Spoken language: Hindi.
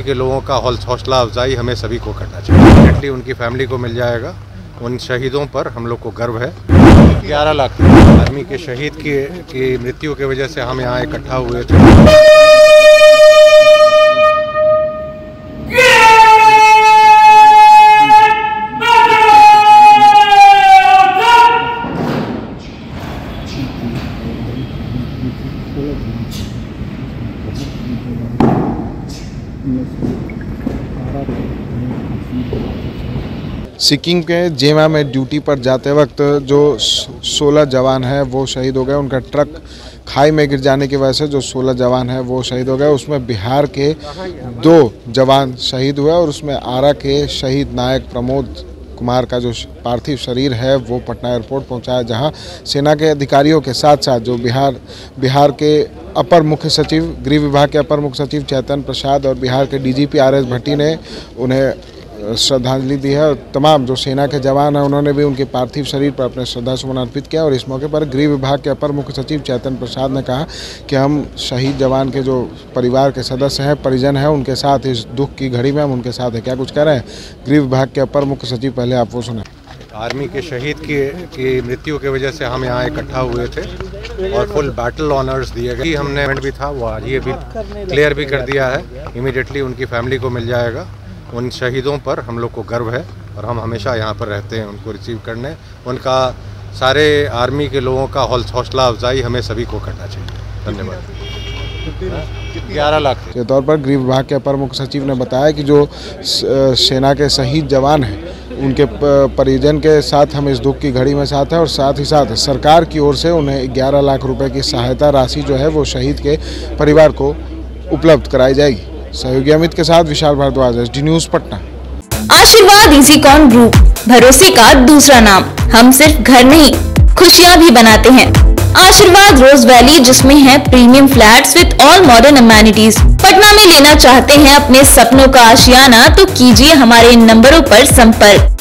के लोगों का हौसला अफजाई हमें सभी को करना चाहिए। डेफिनेटली उनकी फैमिली को मिल जाएगा। उन शहीदों पर हम लोग को गर्व है। 11 लाख आर्मी के शहीद की मृत्यु की वजह से हम यहाँ इकट्ठा हुए थे। सिक्किम के जेमा में ड्यूटी पर जाते वक्त जो 16 जवान हैं वो शहीद हो गए। उनका ट्रक खाई में गिर जाने की वजह से जो 16 जवान हैं वो शहीद हो गए। उसमें बिहार के 2 जवान शहीद हुए और उसमें आरा के शहीद नायक प्रमोद कुमार का जो पार्थिव शरीर है वो पटना एयरपोर्ट पहुंचाया, जहां सेना के अधिकारियों के साथ साथ जो बिहार के अपर मुख्य सचिव, गृह विभाग के अपर मुख्य सचिव चैतन्य प्रसाद और बिहार के डीजीपी आर एस भट्टी ने उन्हें श्रद्धांजलि दी है। और तमाम जो सेना के जवान हैं उन्होंने भी उनके पार्थिव शरीर पर अपने श्रद्धासुमन अर्पित किया। और इस मौके पर गृह विभाग के अपर मुख्य सचिव चैतन्य प्रसाद ने कहा कि हम शहीद जवान के जो परिवार के सदस्य हैं, परिजन हैं, उनके साथ इस दुख की घड़ी में हम उनके साथ हैं। क्या कुछ कह रहे हैं गृह विभाग के अपर मुख्य सचिव, पहले आप वो सुने। आर्मी के शहीद की मृत्यु की वजह से हम यहाँ इकट्ठा हुए थे और फुल बैटल ऑनर्स दिए गए। हमने भी था वो आज ये भी क्लियर भी कर दिया है। इमीडिएटली उनकी फैमिली को मिल जाएगा। उन शहीदों पर हम लोग को गर्व है और हम हमेशा यहाँ पर रहते हैं उनको रिसीव करने। उनका सारे आर्मी के लोगों का हौसला अफजाई हमें सभी को करना चाहिए। धन्यवाद। 11 लाख के तौर पर गृह विभाग के अपर मुख्य सचिव ने बताया कि जो सेना के शहीद जवान हैं उनके परिजन के साथ हम इस दुख की घड़ी में साथ हैं और साथ ही साथ सरकार की ओर से उन्हें 11 लाख रुपए की सहायता राशि जो है वो शहीद के परिवार को उपलब्ध कराई जाएगी। सहयोगी अमित के साथ Vishal Bhardwaj, SD news Patna. Ashirwad Easycon group, भरोसे का दूसरा नाम। हम सिर्फ घर नहीं, खुशियां भी बनाते हैं। आशीर्वाद रोज वैली, जिसमें है premium flats with all modern amenities. Patna में लेना चाहते हैं अपने सपनों का आशियाना, तो कीजिए हमारे इन नंबरों पर संपर्क।